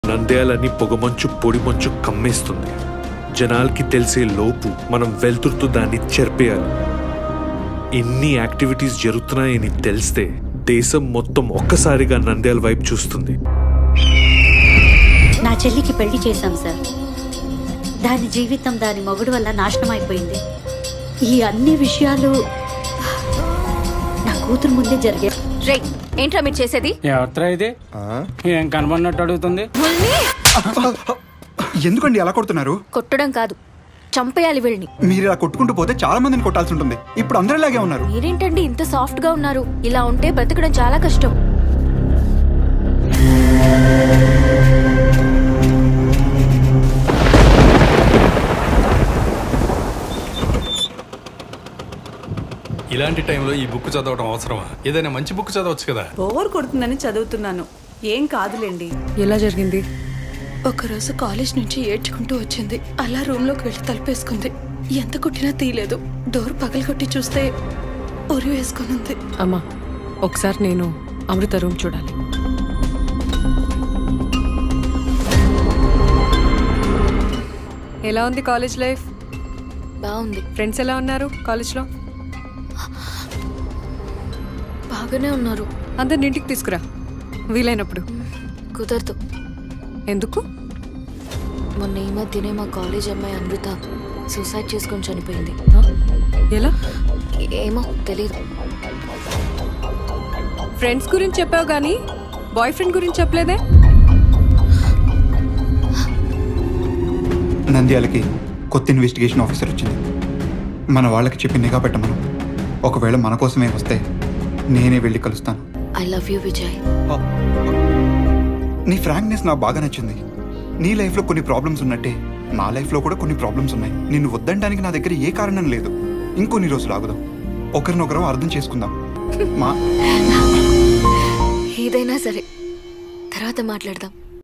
నంద్యాలని పొగమంచు పొడిమంచు కమ్మేస్తుంది. జనాలకి తెలిసే లోపు మనం వెళ్తురుతూ దాన్ని చెరిపేయాలి. ఇన్ని యాక్టివిటీస్ జరుగుతున్నాయని తెలిస్తే దేశం మొత్తం ఒక్కసారిగా నంద్యాల వైపు చూస్తుంది. నా చెల్లికి పెళ్లి చేశాం సార్. దాని జీవితం దాని మొగుడు వల్ల నాశనం అయిపోయింది. ఈ అన్ని విషయాలు నా కూతురు ముందే జరిగాయి. రే ఏంట్రా మీరు చేసేది? ఎవరిరా ఇది? ఏం కనబడినట్టు అడుగుతుంది. ఎందుకండి అలా కొడుతున్నారు? కొట్టడం కాదు, చంపేయాలి వీళ్ళని. మీరు ఇలా కొట్టుకుంటూ పోతే చాలా మందిని కొట్టాల్సి ఉంటుంది. ఇప్పుడు అందరూ ఇలాగే ఉన్నారు. మీరేంటండి ఇంత సాఫ్ట్ గా ఉన్నారు? ఇలా ఉంటే బ్రతకడం చాలా కష్టం. ఇలాంటి టైంలో ఈ బుక్ చదవడం అవసరమా? ఏదైనా మంచి బుక్ చదవచ్చు కదా. బోర్ కొడుతుందని చదువుతున్నాను. ఏం కాదులేండి. ఎలా జరిగింది? ఒకరోజు కాలేజ్ నుంచి ఏడ్చుకుంటూ వచ్చింది. అలా రూమ్ లోకి వెళ్ళి తలుపేసుకుంది. ఎంత కొట్టినా తీయలేదు. డోర్ పగలగొట్టి చూస్తే ఉరి వేసుకుని ఉంది. అమ్మా, ఒకసారి నేను అమృత రూమ్ చూడాలి. ఎలా ఉంది కాలేజ్ లైఫ్? బాగుంది. ఫ్రెండ్స్ ఎలా ఉన్నారు కాలేజ్లో? బాగానే ఉన్నారు. అందరిని ఇంటికి తీసుకురా వీలైనప్పుడు. కుదరదు. ఎందుకు? మొన్న ఈ మధ్యనే మా కాలేజ్ అమ్మాయి అమృత సూసైడ్ చేసుకొని చనిపోయింది. ఎలా? ఏమో తెలీదు. ఫ్రెండ్స్ గురించి చెప్పావు కానీ బాయ్ ఫ్రెండ్ గురించి చెప్పలేదే? నంద్యాలకి కొత్త ఇన్వెస్టిగేషన్ ఆఫీసర్ వచ్చింది. మన వాళ్ళకి చెప్పి నిఘా పెట్టమను. ఒకవేళ మన కోసమే వస్తే నేనే వెళ్ళి కలుస్తాను. I love you Vijay. నీ ఫ్రాంక్నెస్ నాకు బాగా నచ్చింది. నీ లైఫ్లో కొన్ని ప్రాబ్లమ్స్ ఉన్నట్టే నా లైఫ్లో కూడా కొన్ని ప్రాబ్లమ్స్ ఉన్నాయి. నిన్ను వద్దంటానికి నా దగ్గర ఏ కారణం లేదు. ఇంకొన్ని రోజులు ఆగుదాం. ఒకరినొకరు అర్థం చేసుకుందాం. ఏదైనా సరే తర్వాత మాట్లాడదాం.